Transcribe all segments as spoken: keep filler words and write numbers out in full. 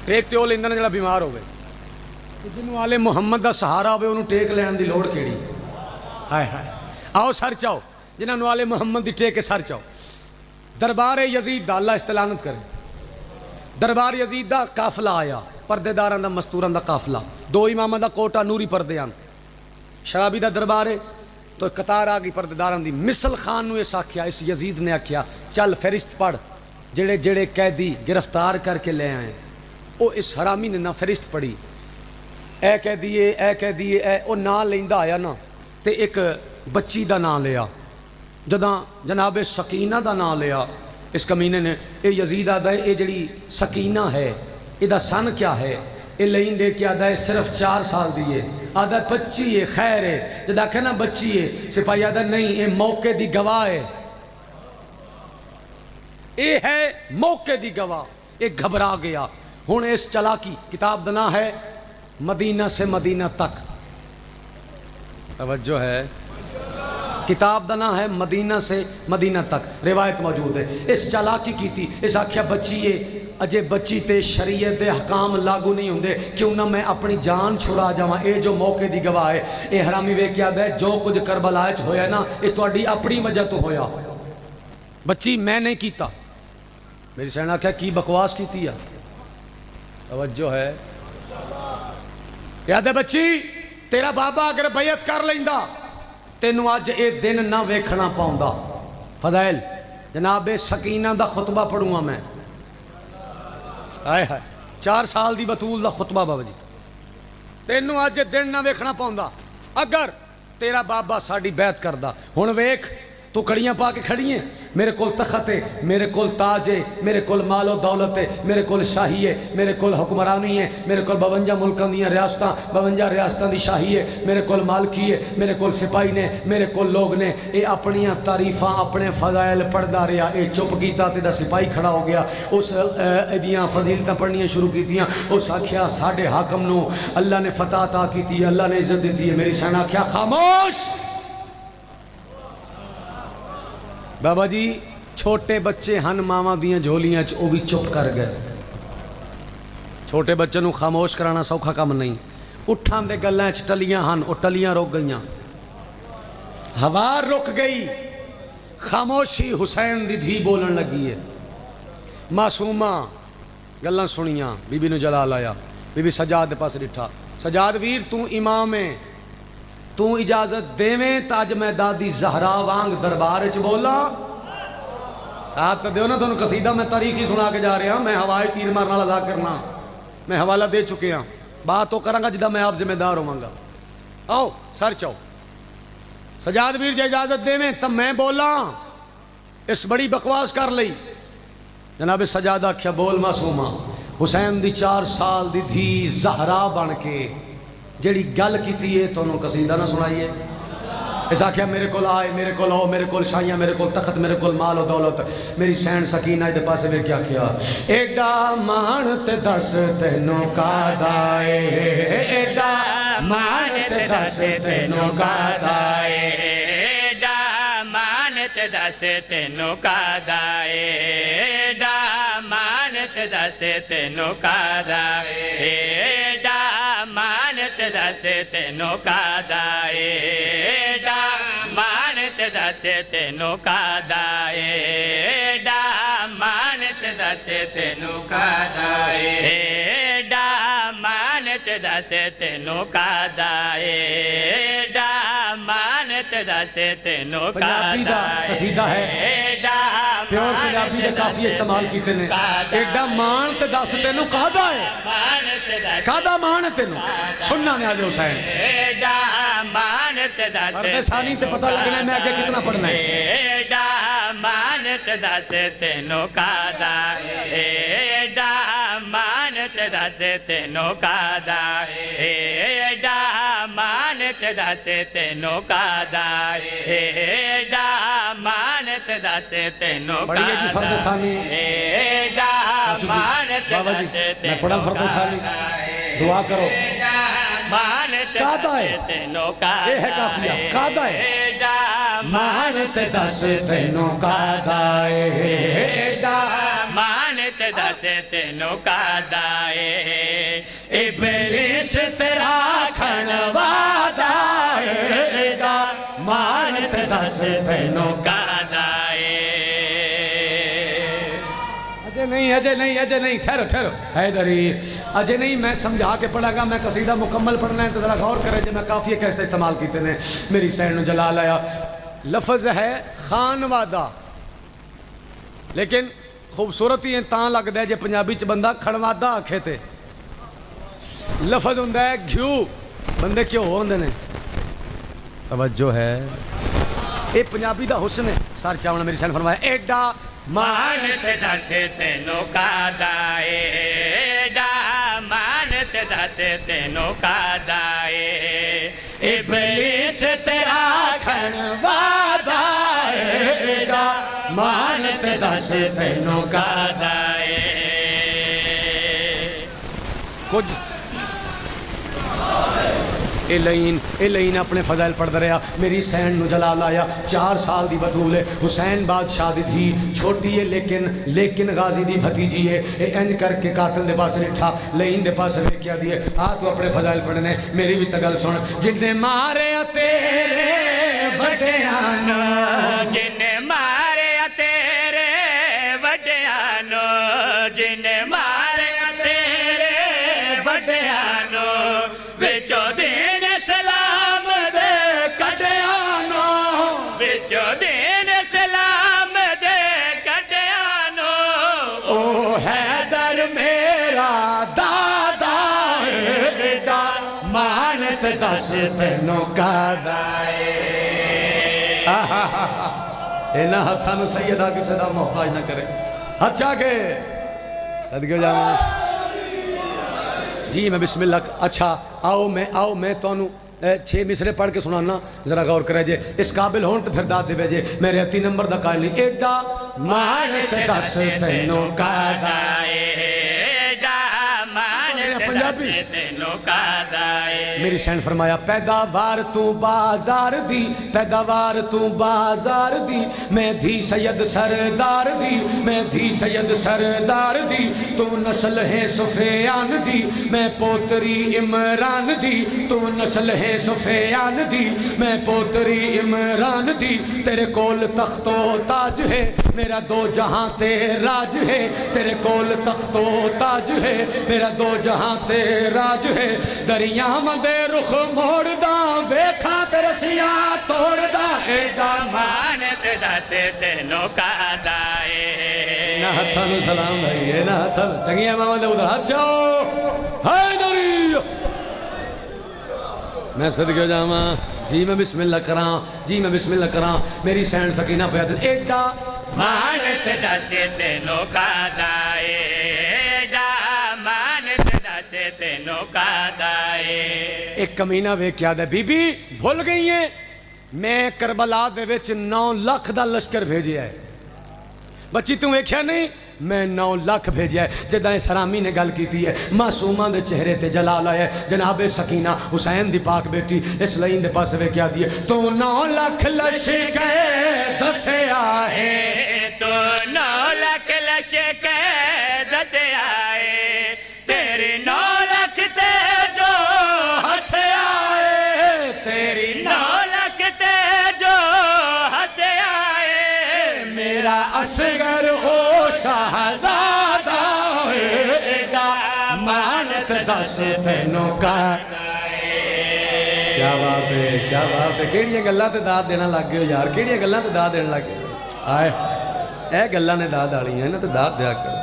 ٹیک تو وہ لیندے جڑا بیمار ہوئے، جنہوں آلے محمد دا سہارا ہوئے انہوں ٹیک لین دی لوڑ کیڑی؟ ہائے ہائے آؤ سر چاہو، جنہوں آلے محمد دی ٹیک کے سر چاہو۔ دربار یزید دا اللہ استلانت کرے، دربار یزید دا قافلہ آیا، پردے داران دا مستوران دا قافلہ، دو امامہ دا کوٹا نوری پردے آن، شرابی دا دربار ہے تو قطار آگئی پردے داران دی۔ مثل خان نو اس آکھیا، اس یزید نے آکھیا چل فہرست پڑھ جڑے جڑے قیدی گرفتار کر کے لے آئیں۔ او اس حرامی نے نہ فہرست پڑھی، اے قیدیے اے قیدیے اے، او نا لیندہ آیا نا تے ایک بچی دا نا لیا، جداں جناب سکینہ دا نا لیا اس کمینے نے، اے یزید آدھا ہے اے جڑی سکینہ ہے اے دا سن کیا ہے؟ اے لین دے کے آدھا ہے صرف چار سال دیئے، آدھا ہے بچی ہے خیر ہے، جدہ کہنا بچی ہے، سپاہی آدھا نہیں اے موقع دی گواہ ہے، اے ہے موقع دی گواہ، اے گھبرا گیا۔ ہون اس چلاکی کتاب دنا ہے مدینہ سے مدینہ تک، توجہ ہے، کتاب دنا ہے مدینہ سے مدینہ تک، روایت موجود ہے۔ اس چالاکی کی تھی، اس آکھیا بچی ہے اجے بچی تے شریعت دے حکام لاگو نہیں ہوندے، کیوں نہ میں اپنی جان چھڑا جاواں، اے جو موقع دی گواہ ہے۔ اے حرامی وے کیا دے جو کچھ کربلا وچ ہویا نا اے تہاڈی اپنی وجہ تو ہویا، بچی میں نہیں کیتا۔ میری سینا کہا کی بکواس کیتی ہے، توجہ ہے، یاد ہے بچی تیرا بابا اگر بیعت کر لیندا تینوں آج اے دن نہ ویکھنا پاؤندا۔ فضائل جناب سکینہ دا خطبہ پڑھوں گا میں، آئے ہائے چار سال دی بطول دا خطبہ بابا جی، تینوں آج دن نہ ویکھنا پاؤندا اگر تیرا بابا ساڑی بیعت کردہ۔ ہن ویکھ تو کڑیاں پا کے کھڑی ہیں، میرے کول تخت ہے، میرے کول تاج ہے، میرے کول مال و دولت ہے، میرے کول شاہی ہے، میرے کول حکمرانی ہے، میرے کول بونجا ملکان دیاں ریاستاں بونجا ریاستاں دی شاہی ہے، میرے کول مالکی ہے، میرے کول سپاہی نے، میرے کول لوگ نے۔ اے اپنیاں تعریفاں اپنے فضائل پڑھدا رہیا، اے چپ کیتا تے دا سپاہی کھڑا ہو گیا، اس دیاں فضیلتاں پڑھنیاں شروع کیتیاں، اس آکھیا ساڈے حاکم نو اللہ نے فتح عطا کیتی ہے، اللہ نے عزت دیتی ہے۔ میری سین آکھیا خاموش بابا جی، چھوٹے بچے ہن ماما دیاں جھولیاں چ او بھی چپ کر گئے۔ چھوٹے بچے نو خاموش کرانا سوکھا کم نہیں، اٹھان دے گلاں چ ٹلیاں ہن، او ٹلیاں رک گئیاں، ہوا رک گئی، خاموشی حسین دی دھی بولن لگی ہے۔ معصومہ گلاں سنیاں، بی بی نو جلال آیا، بی بی سجاد دے پاس ڈٹھا، سجاد ویر تو امام ہے، تو اجازت دیویں تاج میں دادی زہرا وانگ دربار چ بولا۔ ساتھ دیو نا دونوں قصیدہ میں تاریخی سنا کے جا رہے ہیں، میں ہوائی تیر مارنا لگا کرنا، میں حوالہ دے چکے ہیں، بات تو کروں گا جدہ میں آپ ذمہ دار ہوں گا۔ آؤ سر چاؤ، سجاد ویر جے اجازت دیویں تب میں بولا، اس بڑی بکواس کر لئی۔ جناب سجادہ کیا بول معصومہ، حسین دی چار سال دی تھی زہرا بن کے جڑی گل کیتی ہے تو انہوں قصیدہ نہ سنائیے۔ اس آکھیا میرے کول آئے، میرے کول آؤ، میرے کول شاہیاں، میرے کول تخت، میرے کول مال و دولت۔ میری سین سکینہ دے پاسے میں کیا کیا، ایڈا مان تے دس تینوں کا دائے، ایڈا مان تے دس تینوں کا دائے، ایڈا مان تے دس تینوں کا دائے، ایڈا مان تے دس تینوں کا دائے، ایڈا مانت دس تینوں کا دائے، ڈا مانت دس تینوں کا دائے، ڈا مانت دس تینوں کا دائے، ڈا مانت دس تینوں کا دائے، ڈا مانت دس تینوں کا دائے۔ قصیدہ ہے پیور پنجابی دے کافی استعمال کیتے نے، ایڈا مانت دس تینوں کا دائے، کادا مانت تینوں سننا نے آج حسین ایڈا مانت دس پردے ثانی تے پتہ لگنا ہے میں آگے کتنا پڑھنا ہے۔ ایڈا مانت دس تینوں کا دائے، ایڈا مانت دس تینوں کا دائے، ایڈا مانت دس تینوں کا دائے، ایڈا مانت دس تینوں کا دائے، فردے ثانی ایڈا مانت دس تینوں کا دائے، دعا کرو کعدہ ہے یہ ہے کافیہ، کعدہ ہے مانت دس تینوں کعدہ ہے، مانت تے دس تینوں کادا اے ابلیس تیرا کھن وادا اے ایڈا مان تے دس تینوں کادا اے اجے نہیں اجے نہیں اجے نہیں ٹھہرو ٹھہرو حیدری اجے نہیں میں سمجھا کے پڑھا گا میں قصیدہ مکمل پڑھنا ہے تو ذرا غور کرے جے میں کافیہ کیسے استعمال کیتے نے میری سین نو جلال آیا لفظ ہے خانوادہ لیکن خوبصورتی ہیں تاں لگ دے جے پنجابی چ بندہ کھڑوادہ آکھے تے لفظ ہوں ہے گھیو بندے کیوں ہوندے نے توجہ ہے اے پنجابی دا حسن ہے سار چاونا میری سین فرمایا ایڈا مان تے دس تینوں کادا اے ایڈا مان تے دس تینوں کادا اے ابلیس تیرا کھن وادا اے ایڈا مان تے دس تینوں کادا اے کچھ اے لین اے لین اپنے فضائل پڑھتا رہا میری سین نو جلال آیا چار سال دی بطول ہے حسین بادشاہ دی تھی چھوٹی ہے لیکن لیکن غازی دی بھتیجی ہے اے این کر کے قاتل دے پاس لٹھا لین دے پاس لے کیا دیئے آ تو اپنے فضائل پڑھنے میری بھی تگل سن جن نے مارے تیرے وڈیانو جن مارے تیرے وڈیانو جن مارے تیرے وڈیانو بچو دین سلام دے کڈیانو بچو دین سلام دے کڈیانو او حیدر میرا دادا ایڈا مانت دس تینوں کادا اے اینا ہتھانو سیدہ کی صدا محتاج نہ کرے ہتھ چاکے صدقے جانا جی میں بسم اللہ اچھا آؤ میں آؤ میں تونوں چھ مصرے پڑھ کے سنانا ذرا غور کرے جے اس قابل ہون تو پھر داد دے بیجے میرے اتی نمبر دا قائل نہیں ایڈا مانت دس تینوں کادا اے ایڈا مانت دس تینوں کادا اے میری سین فرمایا پیداوار تو بازار دی پیداوار تو بازار دی میں دھی سید سردار دی میں دھی سید سردار دی تو نسل ہے سفیان دی میں پوتری عمران دی تو نسل ہے سفیان دی میں پوتری عمران دی تیرے کول تخت و تاج ہے میرا دو جہاں تے راج ہے تیرے کول تخت و تاج ہے میرا دو جہاں تے راج ہے دریاں مدے رخ موڑ دا ویکھا ترسیاں توڑ دا ایڈا مانت دس تینوں کادا اے نا ہتھانو سلام بھائی ہے نا ہتھانو چنگیاں ماما دے ادھر ہاتھ جاؤ حیدری میں صدقے جاما جی میں بسم اللہ کراں جی میں بسم اللہ کراں میری سین سکینہ پیادت ایڈا مانت دس تینوں کادا اے ایڈا مانت دس تینوں کادا اے ایک کمینہ وے کیا دے بی بی بھول گئی ہیں میں کربلا دے وچ نو لاکھ دا لشکر بھیجیا ہے بچی تم ایکھیا نہیں میں نو لاکھ بھیجیا ہے جدہ اس حرامی نے گل کیتی ہے معصومہ دے چہرے تے جلال آئے جناب سکینہ حسین دی پاک بیٹی اس لائن دے پاس وے کیا دیئے تو نو لاکھ لشکر دسے آئے تو نو لاکھ لشکر دسے آئے تیری نو لاکھ تے جو ہسے آئے تیری نو لاکھ تے جو ہسے آئے میرا اصغر او شہزادہ ایڈا مانت دس تینوں کادا اے کیا بات ہے کیا بات ہے کیڑیاں گلاں تے داد دینا لگ گئے یار کیڑیاں گلاں تے داد دینا لگ گئے آئے اے گلاں نے داد آڑی ہیں نا تے داد دیا کرو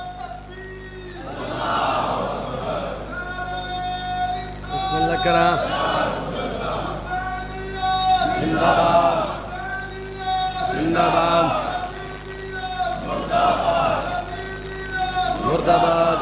بسم اللہ کرام زندہ باد زندہ باد مرد آباد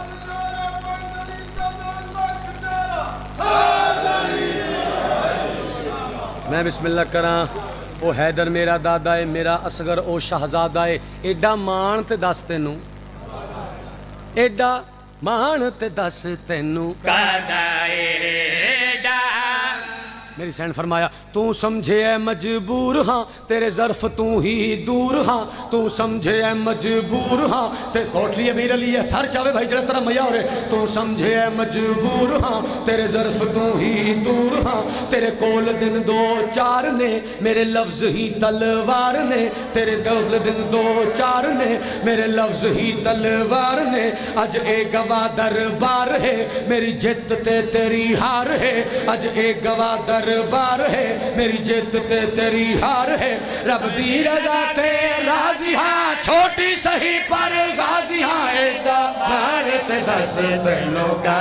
میں بسم اللہ کراں او حیدر میرا دادا ہے میرا اصغر او شہزادہ ہے ایڈا مان تے دس تینوں ایڈا مان تے دس تینوں کادا اے ایڈا میری سین فرمایا تو سمجھے اے مجبور ہاں تیرے ظرف تو ہی دور ہاں تو سمجھے اے مجبور ہاں تے کوٹ لیے امیر علی ہے سر چاہے بھائی جڑا ترہ میا ہو رہے تو سمجھے اے مجبور ہاں تیرے ظرف تو ہی دور ہاں تیرے کول دن دو چار نے میرے لفظ ہی تلوار نے تیرے کول دن دو چار نے میرے لفظ ہی تلوار نے اج اے گواہ دربار ہے میری جت تے تیری ہار ہے اج اے گواہ دربار ہے میری جت تے تیری ہار ہے رب دی رضا تے راضی ہاں چھوٹی سہی پر غازی ہاں ایڈا بھارت دس دنوں کا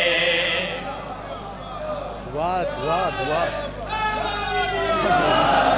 دعا دعا دعا